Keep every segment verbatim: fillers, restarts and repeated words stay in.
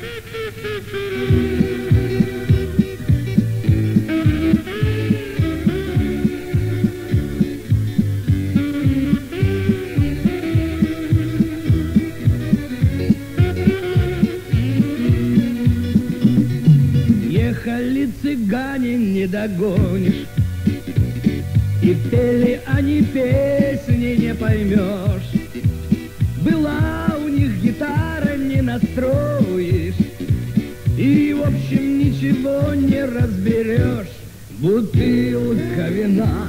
Ехали цыгане, не догонишь, и пели они песни, не поймешь. Была у них гитара, не настроишь, и в общем ничего не разберешь. Бутылка вина,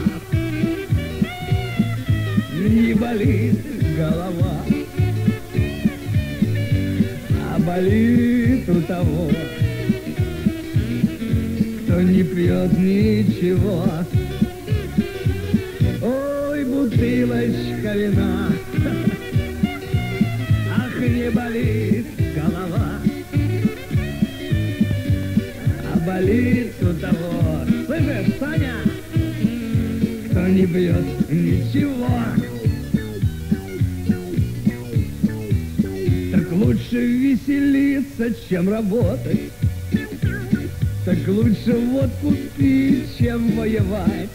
не болит голова, а болит у того, кто не пьет ничего. Ой, бутылочка вина, ах, не болит голова, а болит у того, слышишь, Саня, кто не пьет ничего. Так лучше веселиться, чем работать. Так лучше водку пить, чем воевать,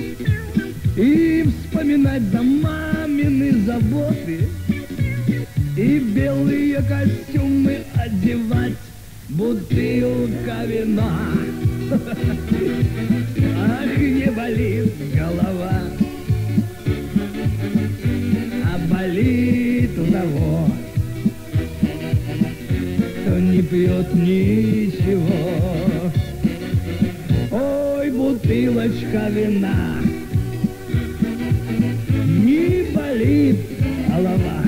и вспоминать за мамины заботы, и белые костюмы одевать. Бутылка вина, ах, не болит голова, а болит у того, кто не пьет ничего. Ой, бутылочка вина, не болит голова,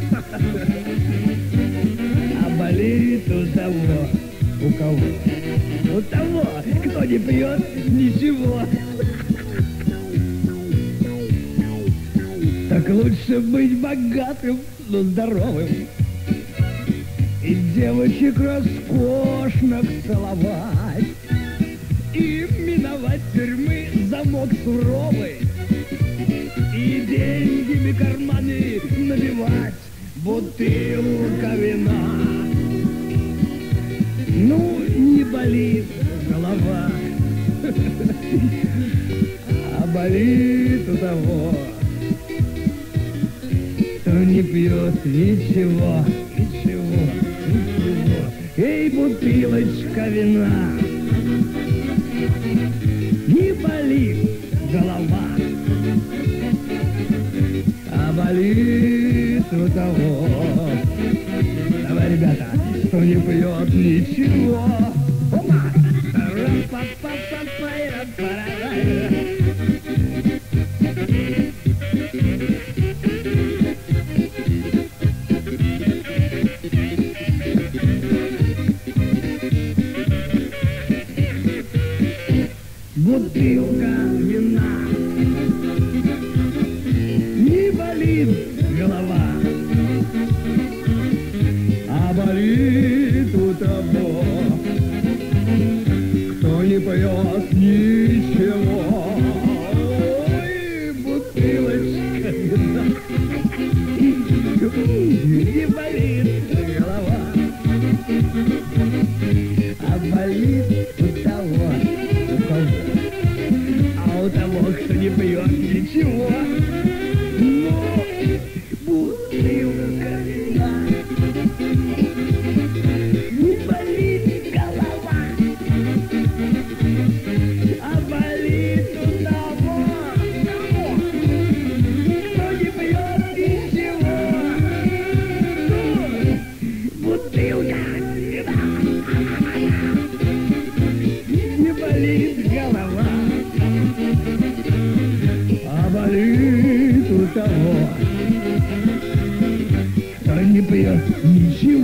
а болит у того, у кого? У того, кто не пьет ничего. Так лучше быть богатым, но здоровым, и девочек роскошно целовать, и миновать тюрьмы замок суровый, и деньгами карманы набивать. Бутылка вина, ну, не болит голова, а болит у того, кто не пьет ничего, ничего, ничего. Эй, бутылочка вина, не болит голова, а болит у того. Давай, ребята, кто не пьет ничего. Опа! Бутылка вина, не болит голова, а болит у того, кто не пьет ничего. Ой, бутылочка вина, не болит голова, а болит у того, у кого? А у того, кто не пьет ничего. Но бутылка вина, не болит голова, а болит у того, кто не пьет ничего. Ну, бутылка вина, не болит голова, а болит у того, кто не пьет ничего.